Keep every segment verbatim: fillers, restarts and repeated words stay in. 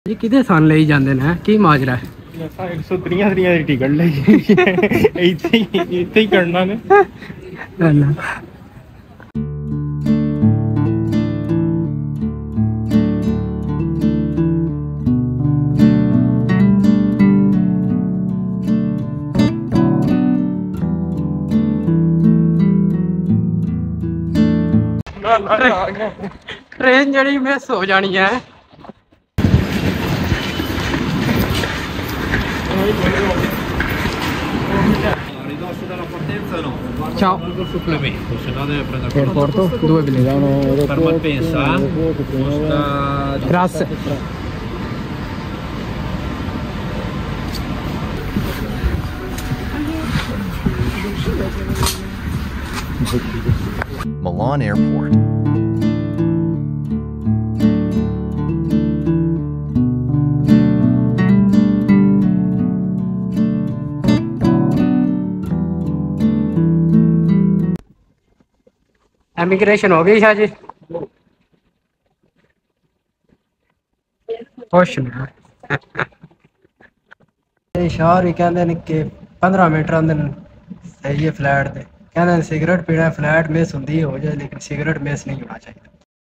जी किधे सन ले जाते हैं की माजरा है एक सौ त्रिया त्रिया की टिकट ले इतने ही करना ने ट्रेन जड़ी मिस हो जानी है। Ciao. Supplemento, se no deve prendere Per porto due biglietti. Per Malpensa costa Grazie. Milan Airport. Immigration हो गई शाह जी खुश शाह ही कहते कि पंद्रह मिनट आंदे सही है फ्लैट दे कहते सिगरेट पीना फ्लैट मिस होंदी हो जाए लेकिन सिगरेट मिस नहीं होना चाहिए।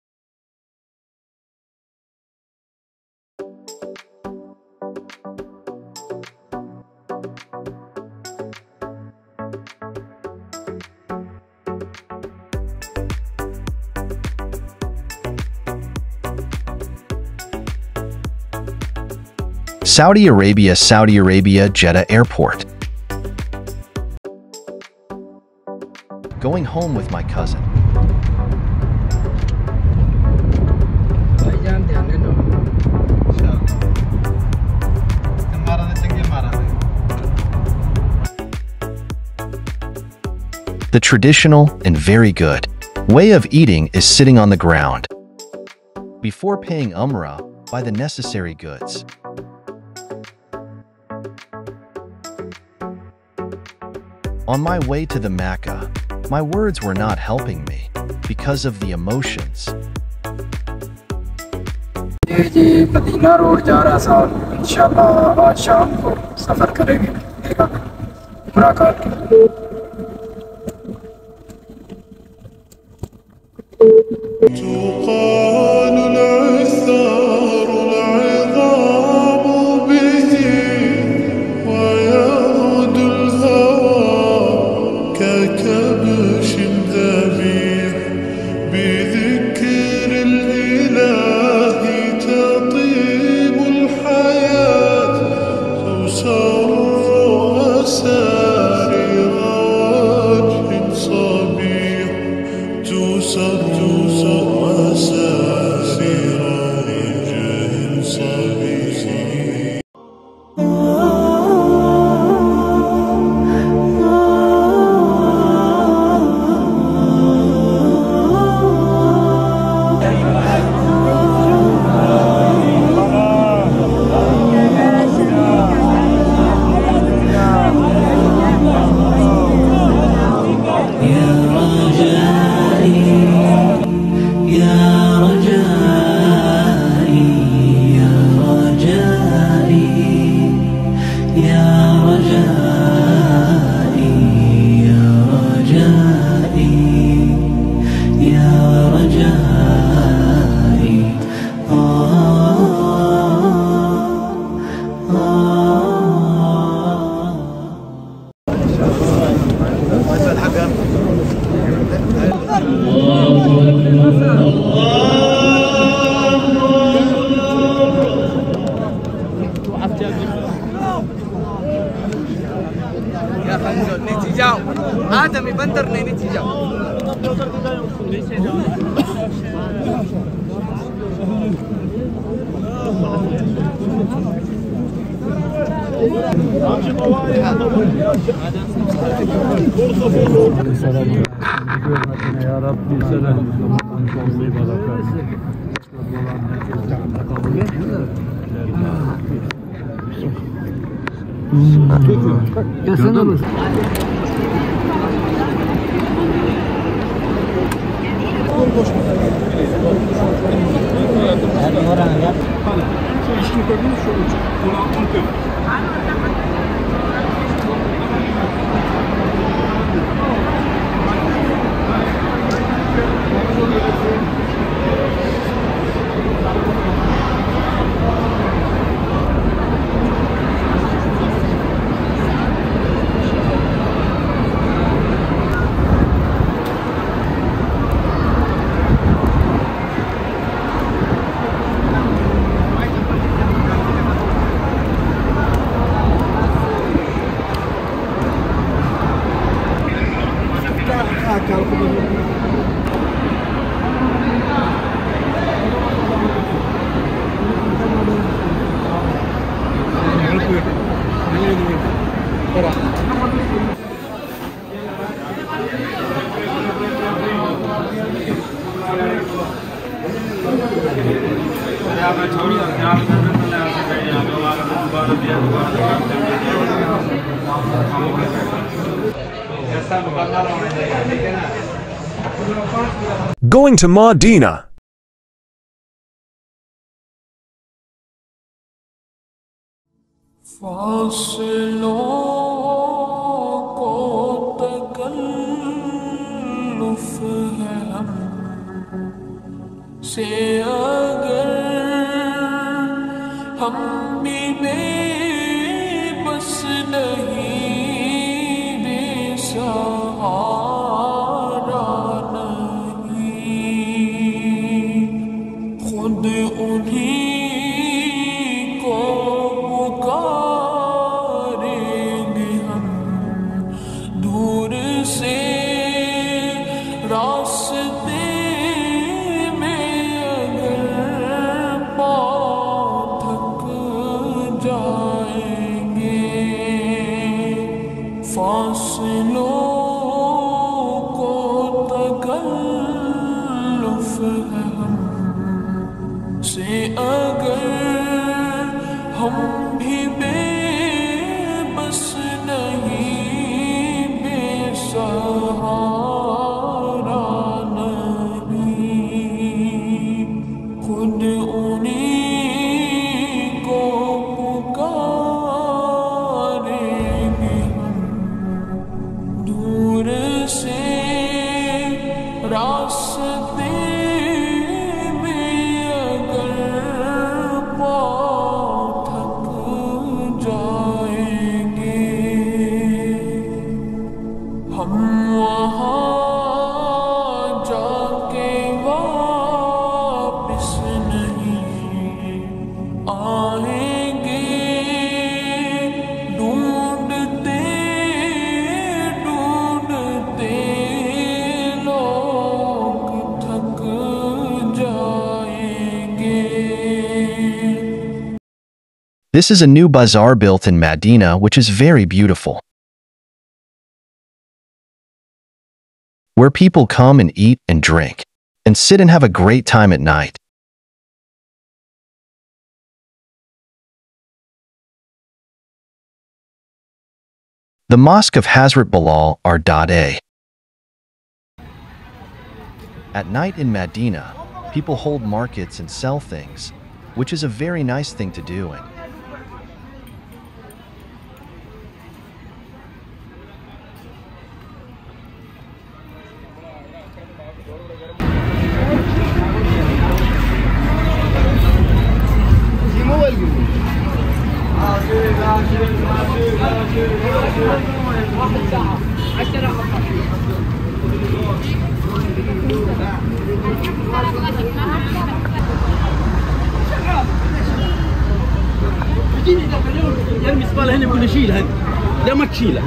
Saudi Arabia Saudi Arabia Jeddah Airport. Going home with my cousin. The traditional and very good way of eating is sitting on the ground. Before paying Umrah, buy the necessary goods. On my way to the Makkah, my words were not helping me because of the emotions. जी Medina road जा रहा था इंशाल्लाह आज शाम को सफर करेंगे मुलाकात के आदमी बंदर नहीं नीचे जाओ Orang ya. Going to Madina. This is a new bazaar built in Madina, which is very beautiful, where people come and eat and drink, and sit and have a great time at night. The Mosque of Hazrat Bilal R A. At night in Madina, people hold markets and sell things, which is a very nice thing to do. And يرمي زباله هنا يقول شيلها لا ما تشيلها.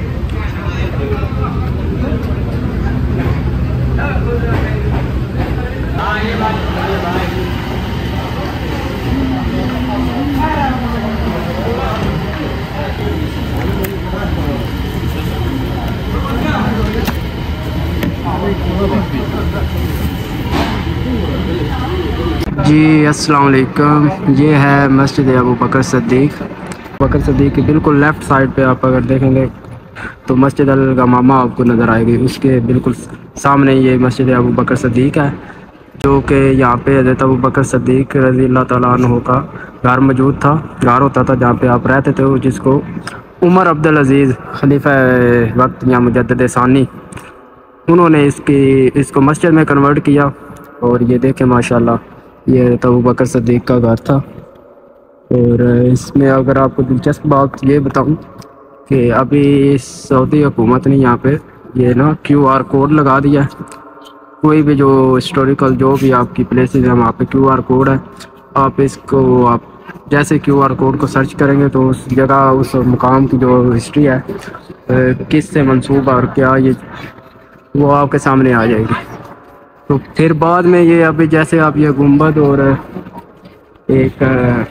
जी अस्सलाम वालेकुम। ये है मस्जिद अबू बकर सिद्दीक। बकर सिद्दीक के बिल्कुल left side पे आप अगर देखेंगे तो मस्जिद अल-गमामा आपको नज़र आएगी। उसके बिल्कुल सामने ये मस्जिद अबू बकर सिद्दीक है। जो कि यहाँ पे हज़रत अबू बकर सिद्दीक रज़ी अल्लाह ताला अन्हु का घर मौजूद था, घर होता था जहाँ पे आप रहते थे, जिसको उमर अब्दुल अज़ीज़ खलीफा वक्त या मुजद्दिद सानी उन्होंने इसकी इसको मस्जिद में कन्वर्ट किया। और ये देखें माशाल्लाह ये अबू बकर सिद्दीक का घर था। और इसमें अगर आपको दिलचस्प बात ये बताऊं कि अभी सऊदी हुकूमत ने यहाँ पे ये ना क्यू आर कोड लगा दिया है। कोई भी जो हिस्टोरिकल जो भी आपकी प्लेसेस है वहाँ पे क्यू आर कोड है। आप इसको आप जैसे क्यू आर कोड को सर्च करेंगे तो उस जगह उस मुकाम की जो हिस्ट्री है किस से मंसूब और क्या ये वो आपके सामने आ जाएगी। तो फिर बाद में ये अभी जैसे आप ये गुंबद और एक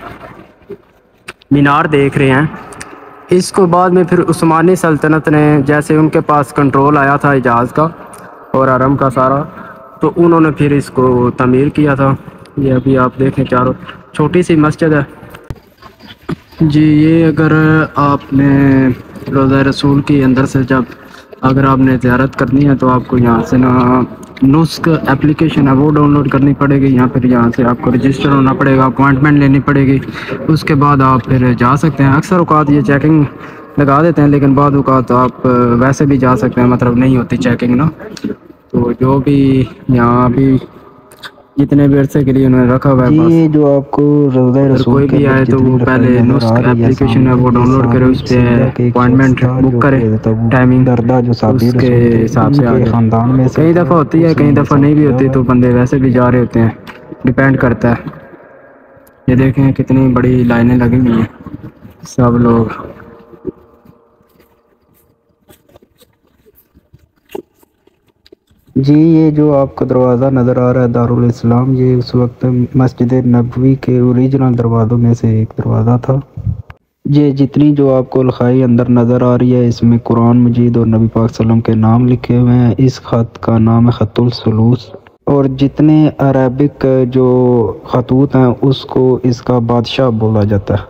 मीनार देख रहे हैं, इसको बाद में फिर उस्मानी सल्तनत ने जैसे उनके पास कंट्रोल आया था हिजाज़ का और हरम का सारा, तो उन्होंने फिर इसको तमीर किया था। ये अभी आप देखें चारों छोटी सी मस्जिद है जी। ये अगर आपने रोज़ा रसूल की अंदर से जब अगर आपने ज़ियारत करनी है तो आपको यहाँ से ना नुस्क एप्लीकेशन है वो डाउनलोड करनी पड़ेगी। यहाँ फिर यहाँ से आपको रजिस्टर होना पड़ेगा, अपॉइंटमेंट लेनी पड़ेगी, उसके बाद आप फिर जा सकते हैं। अक्सर औकात ये चेकिंग लगा देते हैं, लेकिन बाद औकात आप वैसे भी जा सकते हैं, मतलब नहीं होती चेकिंग ना। तो जो भी यहाँ भी जितने भी अरसे के लिए उन्होंने रखा हुआ है, ये जो आपको रोज़ा रसूल कोई भी आए तो वो पहले नुस्ख एप्लीकेशन है वो डाउनलोड करे, उस पर अपॉइंटमेंट बुक करे, टाइमिंग दर्दा जो सादी उसके हिसाब से आगे ख़ानदान में कई दफ़ा होती है, कई दफ़ा नहीं भी होती, तो बंदे वैसे भी जा रहे होते हैं, डिपेंड करता है। ये देखें कितनी बड़ी लाइनें लगी हुई हैं, सब लोग जी। ये जो आपको दरवाज़ा नज़र आ रहा है दारुल इस्लाम, ये उस वक्त मस्जिद नबवी के ओरिजिनल दरवाज़ों में से एक दरवाज़ा था। ये जितनी जो आपको लिखाई अंदर नज़र आ रही है इसमें कुरान मजीद और नबी पाक सल्लल्लाहु अलैहि वसल्लम के नाम लिखे हुए हैं। इस ख़त का नाम है ख़तुल सुलूस, और जितने अरबिक जो ख़तूत हैं उसको इसका बादशाह बोला जाता है।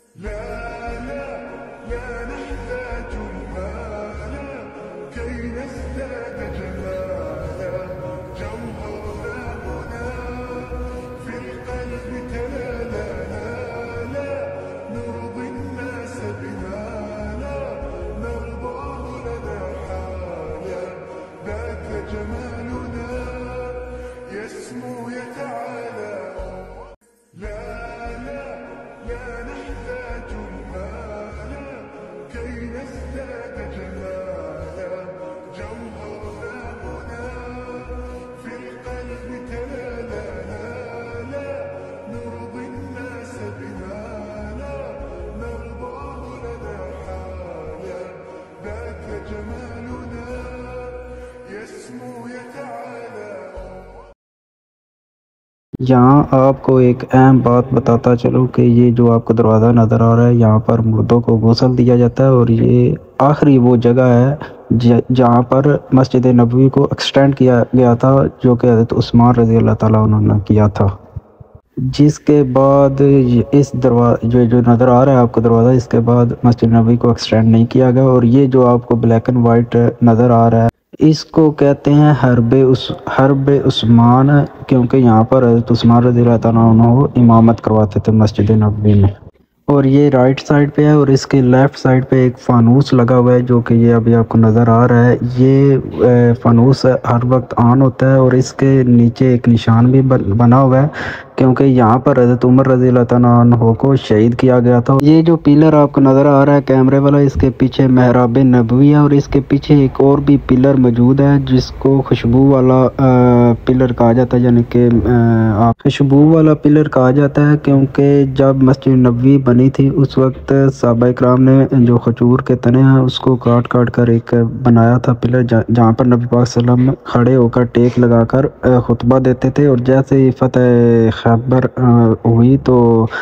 यहाँ आपको एक अहम बात बताता चलूँ कि ये जो आपको दरवाज़ा नज़र आ रहा है यहाँ पर मुर्दों को गुस्ल दिया जाता है, और ये आखिरी वो जगह है जहाँ पर मस्जिद नबवी को एक्सटेंड किया गया था, जो कि हज़रत उस्मान रज़ी अल्लाह ताला उन्होंने किया था। जिसके बाद इस दरवाज़ा जो जो नज़र आ रहा है आपको दरवाज़ा, इसके बाद मस्जिद नबवी को एक्सटेंड नहीं किया गया। और ये जो आपको ब्लैक एंड वाइट नज़र आ रहा है इसको कहते हैं हरबे उस हरबे उस्मान, क्योंकि यहाँ पर हज़रत उस्मान रज़ी अल्लाह ताला अन्हु इमामत करवाते थे मस्जिद नबवी में। और ये राइट साइड पे है, और इसके लेफ़्ट साइड पे एक फ़ानूस लगा हुआ है जो कि ये अभी आपको नज़र आ रहा है। ये फ़ानूस हर वक्त ऑन होता है, और इसके नीचे एक निशान भी बना हुआ है, क्योंकि यहाँ पर हज़रत उमर रज़ी अल्लाह ताला अन्हु को शहीद किया गया था। ये जो पिलर आपको नज़र आ रहा है कैमरे वाला, इसके पीछे महराब नबवी है, और इसके पीछे एक और भी पिलर मौजूद है जिसको खुशबू वाला पिलर कहा जाता है, यानी कि आप खुशबू वाला पिलर कहा जाता है, क्योंकि जब मस्जिद नबवी बनी थी उस वक्त सहाबा इकराम ने जो खजूर के तने हैं उसको काट काट कर एक बनाया था पिलर, जहाँ पर नबी पाक सल्लल्लाहु अलैहि वसल्लम खड़े होकर टेक लगाकर खुतबा देते थे। और जैसे ही फतेह खैबर हुई तो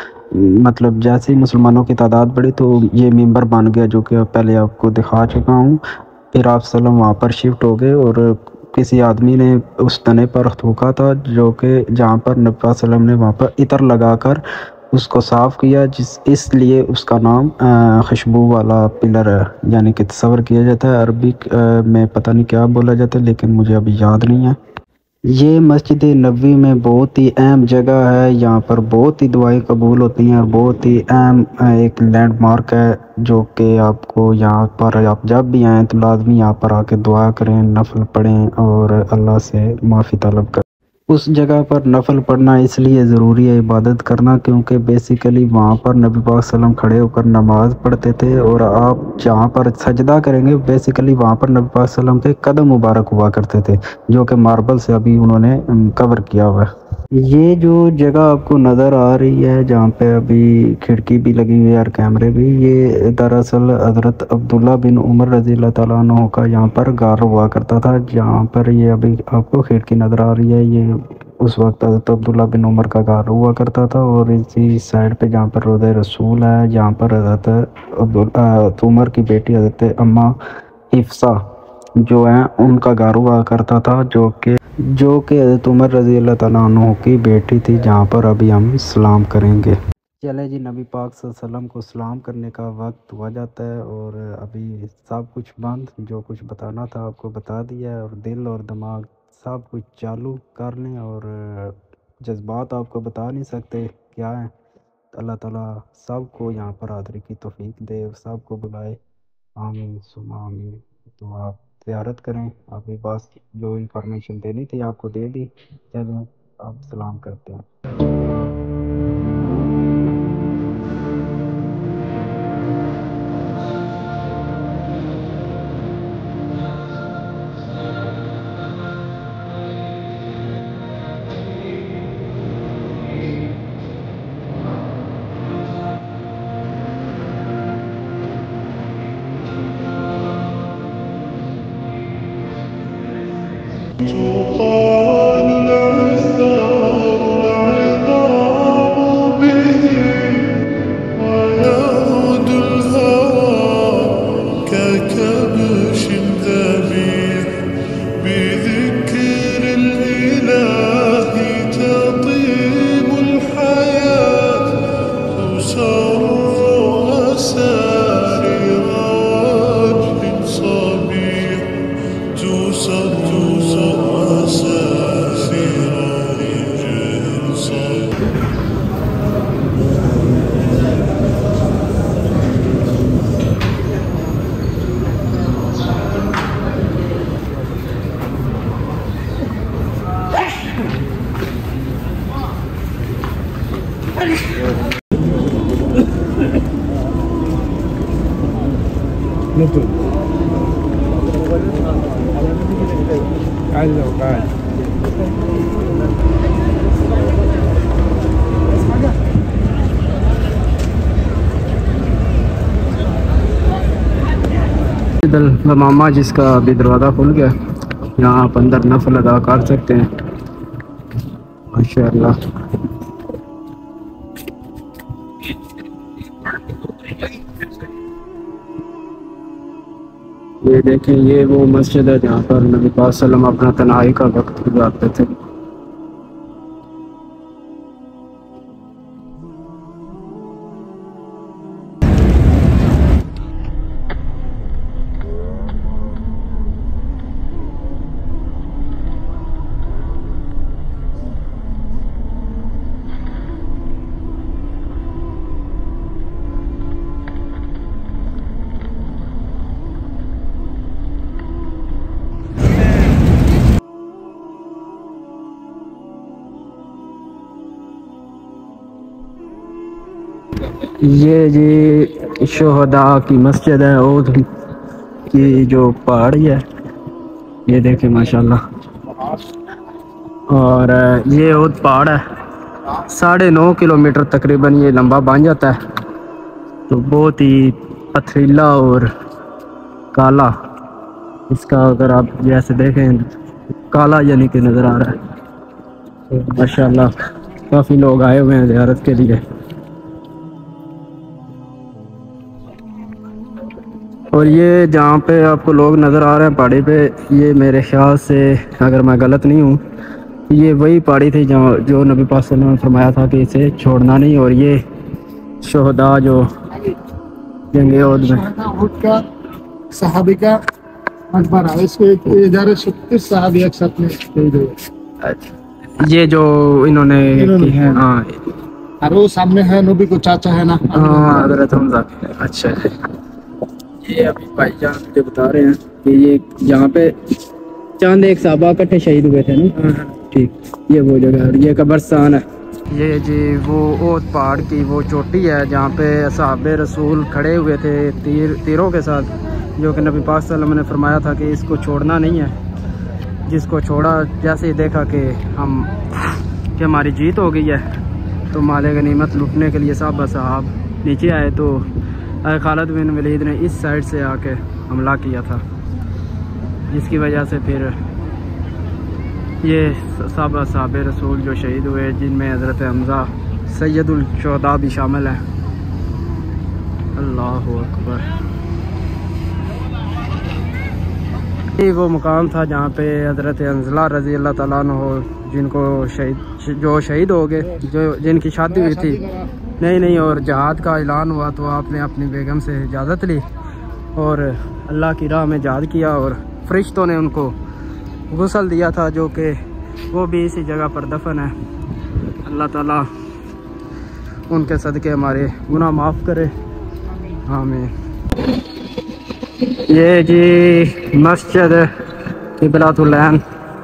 मतलब जैसे ही मुसलमानों की तादाद बढ़ी तो ये मिंबर बन गया, जो कि पहले आपको दिखा चुका हूँ। फिर आप सल्लम वहाँ पर शिफ्ट हो गए, और किसी आदमी ने उस तने पर थूका था, जो कि जहाँ पर नबी पाक सल्लल्लाहु अलैहि वसल्लम ने वहाँ पर इतर लगाकर उसको साफ़ किया, जिस इसलिए उसका नाम खुशबू वाला पिलर है, यानी कि तस्वर किया जाता है। अरबी में पता नहीं क्या बोला जाता है, लेकिन मुझे अभी याद नहीं है। ये मस्जिद नबवी में बहुत ही अहम जगह है। यहाँ पर बहुत ही दुआएं कबूल होती हैं और बहुत ही अहम एक लैंडमार्क है, जो कि आपको यहाँ पर आप जब भी आएँ तो लाजमी यहाँ पर आके दुआ करें, नफल पढ़ें और अल्लाह से माफ़ी तलब करें। उस जगह पर नफल पढ़ना इसलिए ज़रूरी है, इबादत करना, क्योंकि बेसिकली वहाँ पर नबी पाक सल्लम खड़े होकर नमाज़ पढ़ते थे और आप जहाँ पर सजदा करेंगे बेसिकली वहाँ पर नबी पाक सल्लम के कदम मुबारक हुआ करते थे, जो कि मार्बल से अभी उन्होंने कवर किया हुआ है। ये जो जगह आपको नज़र आ रही है जहाँ पे अभी खिड़की भी लगी हुई है और कैमरे भी, ये दरअसल हज़रत अब्दुल्ला बिन उमर रज़ी अल्लाह तआला अन्हु का यहाँ पर गार हुआ करता था। जहाँ पर ये अभी आपको खिड़की नज़र आ रही है, ये उस वक्त हज़रत अब्दुल्ला बिन उमर का गार हुआ करता था। और इसी साइड पे जहाँ पर रोज़ा रसूल है, जहाँ पर हज़रत अब्दुल्ला उमर की बेटी हज़रत अम्मा हिफ्सा जो है उनका गार हुआ करता था, जो कि जो कि हज़रत उमर रज़ी अल्लाह तआला अन्हु की बेटी थी, जहाँ पर अभी हम सलाम करेंगे। चले जी, नबी पाक सल्लल्लाहु अलैहि वसल्लम को सलाम करने का वक्त हुआ जाता है और अभी सब कुछ बंद, जो कुछ बताना था आपको बता दिया है और दिल और दिमाग सब कुछ चालू कर लें। और जज्बात आपको बता नहीं सकते क्या है। अल्लाह ताला सबको यहाँ पर हाज़िरी की तौफीक दे और सबको बुलाए, आमीन सुम्मा आमीन। तो आप ज़ियारत करें। अभी बस जो इंफॉर्मेशन देनी थी आपको दे दी। चलें अब सलाम करते हैं। मामा जिसका अभी दरवाज़ा खुल गया, यहाँ आप अंदर नफल अदा कर सकते हैं माशाअल्लाह। ये देखें, ये वो मस्जिद है जहाँ पर नबी पाक सल्लम अपना तन्हाई का वक्त गुजारते थे। ये जी शोहदा की मस्जिद है, ओद की जो पहाड़ी है, ये देखें माशाल्लाह। और ये ओद पहाड़ है, साढ़े नौ किलोमीटर तकरीबन ये लंबा बन जाता है। तो बहुत ही पथरीला और काला, इसका अगर आप जैसे देखें काला यानी कि नज़र आ रहा है। तो माशाल्लाह काफ़ी लोग आए हुए हैं ज़ियारत के लिए। और ये जहाँ पे आपको लोग नज़र आ रहे हैं पहाड़ी पे, ये मेरे ख्याल से अगर मैं गलत नहीं हूँ, ये वही पहाड़ी थी जहाँ जो नबी पाक सल्लल्लाहु अलैहि वसल्लम ने फरमाया था कि इसे छोड़ना नहीं। और ये शोहदा जो जंगे ओहद में सहाबी का मकबरा है, इसको एक हजार छत्तीस सहाबी एक साथ में शहीद हुए। अच्छा, ये जो इन्होंने की है, हाँ और वो सामने है नबी को चाचा है ना, हाँ हज़रत हमज़ा। अच्छा, ये अभी भाईजान मुझे बता रहे हैं कि ये यहाँ पे चंद एक साहबा इकट्ठे शहीद हुए थे ना। ठीक, ये वो जगह है, ये कब्रिस्तान है। ये जी वो ओद पहाड़ की वो चोटी है जहाँ पे असहाबे रसूल खड़े हुए थे तीर तीरों के साथ, जो कि नबी पाक सल्लल्लाहु अलैहि वसल्लम ने फरमाया था कि इसको छोड़ना नहीं है। जिसको छोड़ा, जैसे ही देखा कि हम कि हमारी जीत हो गई है, तो माले गनीमत लूटने के लिए साहब साहब नीचे आए, तो खालिद बिन वलीद ने इस साइड से आके हमला किया था, जिसकी वजह से फिर ये साहब साहब रसूल जो शहीद हुए, जिनमें हज़रत हमज़ा सैयदुल शुहदा भी शामिल हैं। अल्लाहु अकबर। ये वो मुकाम था जहाँ पे हज़रत हंज़ला रज़ी अल्लाह ताला अन्हु, जिनको शहीद जो शहीद हो गए, जो जिनकी शादी हुई थी नहीं नहीं और जहाद का ऐलान हुआ, तो आपने अपनी बेगम से इजाज़त ली और अल्लाह की राह में जहाद किया, और फरिश्तों ने उनको गुस्ल दिया था, जो कि वो भी इसी जगह पर दफन है। अल्लाह ताला उनके सदक़े हमारे गुनाह माफ़ करे, आमीन। ये जी मस्जिद क़िबलतुल-ऐन,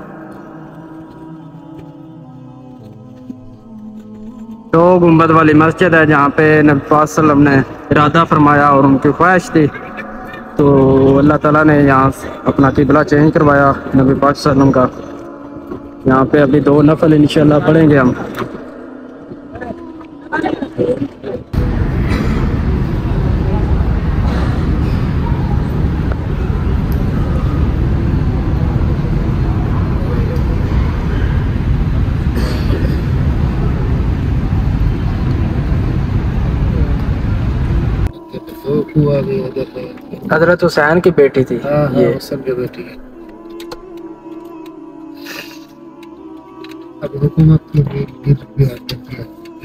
दो गुंबद वाली मस्जिद है, जहाँ पे नबी पाक सल्लल्लाहु अलैहि वसल्लम ने इरादा फरमाया और उनकी ख्वाहिश थी, तो अल्लाह ताला ने यहाँ अपना किबला चेंज करवाया नबी पाक सल्लल्लाहु अलैहि वसल्लम का। यहाँ पे अभी दो नफल इंशाल्लाह पढ़ेंगे हम। हजरत हुसैन की बेटी थी। हाँ, हाँ, ये सबकी बेटी है। अब हुकूमत की भी गिर भी आती है।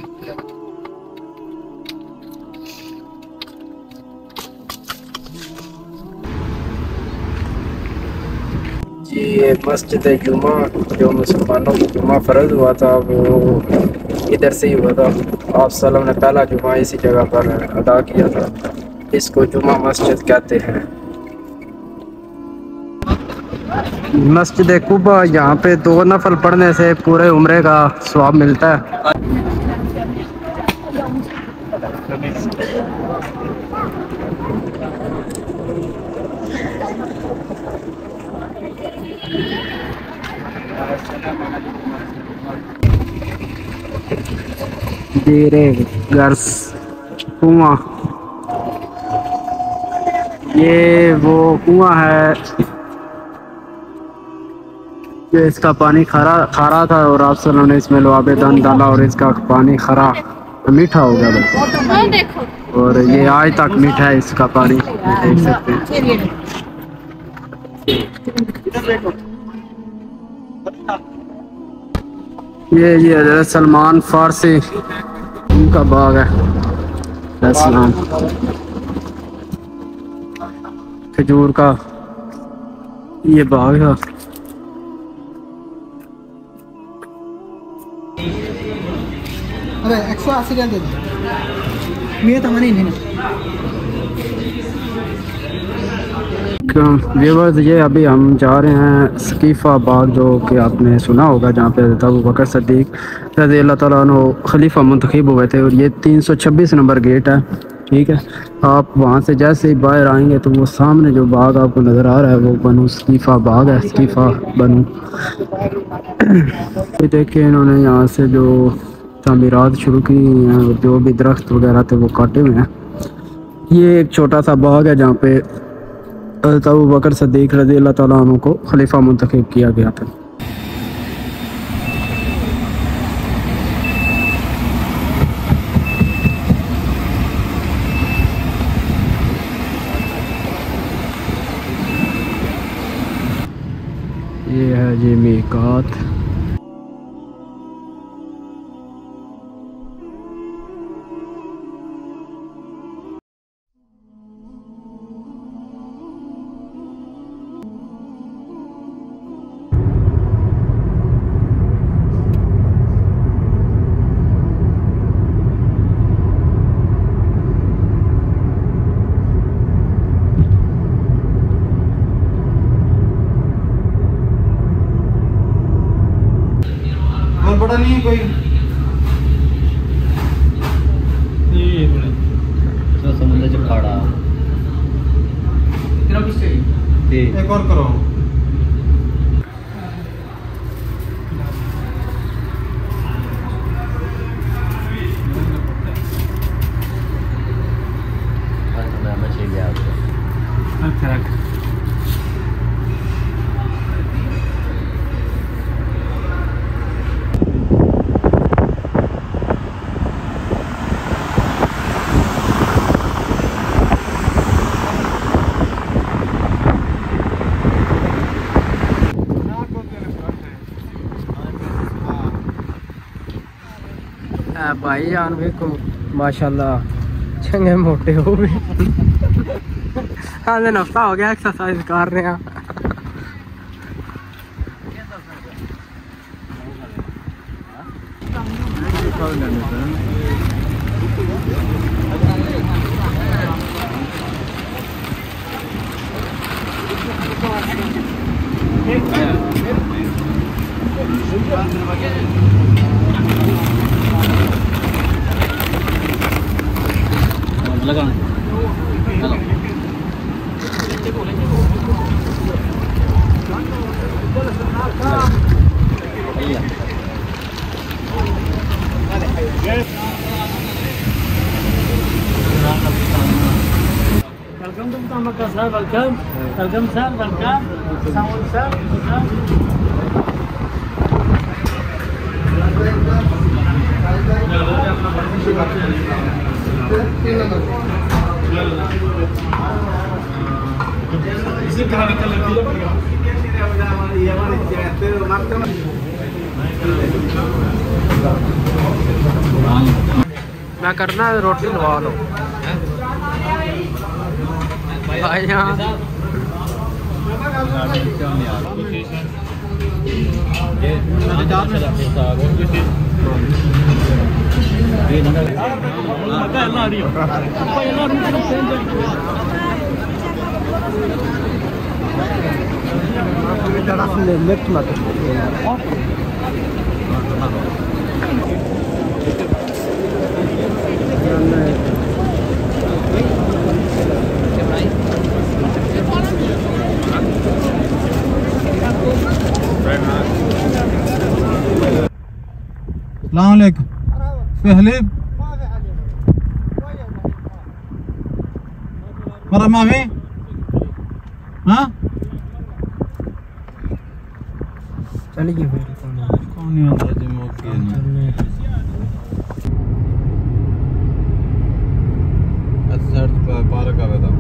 जी ये मस्जिद जुमा, जो मुसलमानों को जुमा फ़र्ज हुआ था, वो इधर से ही हुआ था। आप सल्लल्लाहु ने पहला जुमा इसी जगह पर अदा किया था। इसको जुमा मस्जिद कहते हैं। मस्जिद कुबा, यहाँ पे दो नफल पढ़ने से पूरे उम्रे का सवाब मिलता है। धीरे गर्स कुआं, ये वो कुआं है जो इसका पानी खारा खारा था, और आप सल्लल्लाहु ने इसमें लुआबे दान डाला और इसका पानी खारा मीठा हो गया बिल्कुल, और ये आज तक मीठा है इसका पानी, देख सकते हैं। ये ये हज़रत सलमान फारसी उनका बाग है, इस्लाम खजूर का ये बाग है। अरे एक सौ अस्सी का दे दो, ये तो मनी नहीं। व्यूअर्स, ये अभी हम जा रहे हैं सकीफ़ा बाग, जो कि आपने सुना होगा, जहाँ पे हज़रत अबू बकर सिद्दीक रज़ी अल्लाह तआला अन्हु खलीफा मुंतखब हुए थे, और ये तीन सौ छब्बीस नंबर गेट है। ठीक है, आप वहाँ से जैसे ही बाहर आएंगे तो वो सामने जो बाग आपको नज़र आ रहा है, वो बनु सकीफ़ा बाग है, सकीफ़ा बनु। ये देखिए, इन्होंने यहाँ से जो तामीरात शुरू की हैं, जो भी दरख्त वगैरह थे वो काटे हुए हैं। ये एक छोटा सा बाग है जहाँ पे हज़रत अबू बकर सिद्दीक रज़ी अल्लाह तआला अन्हु को खलीफा मुंतखब किया गया था। ये है जी मीकात। एक और करो। भाई जान देखो माशाल्लाह चंगे मोटे हो गए। हाँ दिन हफ्ता हो गया एक्सरसाइज कर रहे हैं। लगा Welcome to Makkah, sir. Welcome. Welcome, sir. Welcome. Sound, sir. मैं करना है रोटी लगा लो भाई यहाँ السلام عليكم. في حليب؟ مرة ما في؟ ها؟ चलिए फिर कौन ही होता है मौके ना असर पार का बता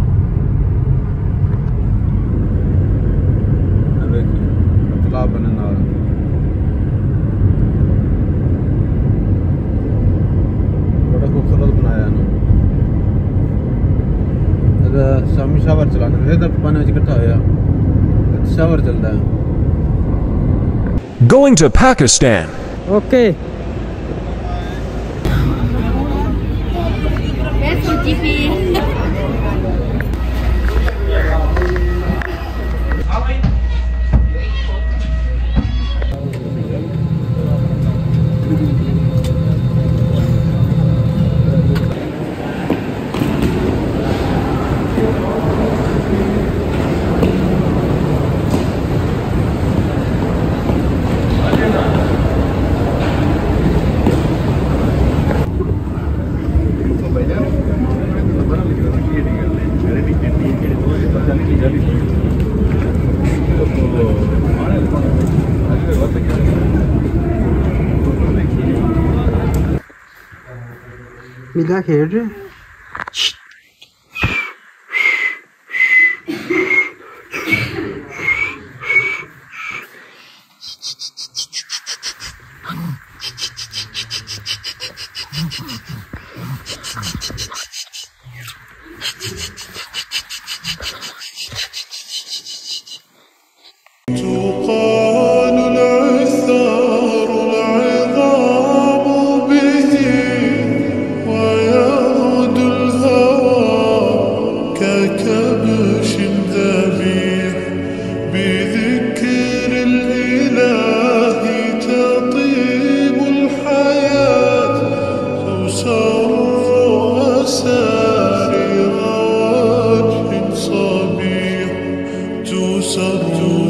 अबे क्या बनना है बड़ा खूबसूरत बनाया है ना अगर शामी शावर चलाना है तो पानी इकट्ठा होया शावर चलता है Going to Pakistan. Okay. Mila here. To Rosa, Rosa.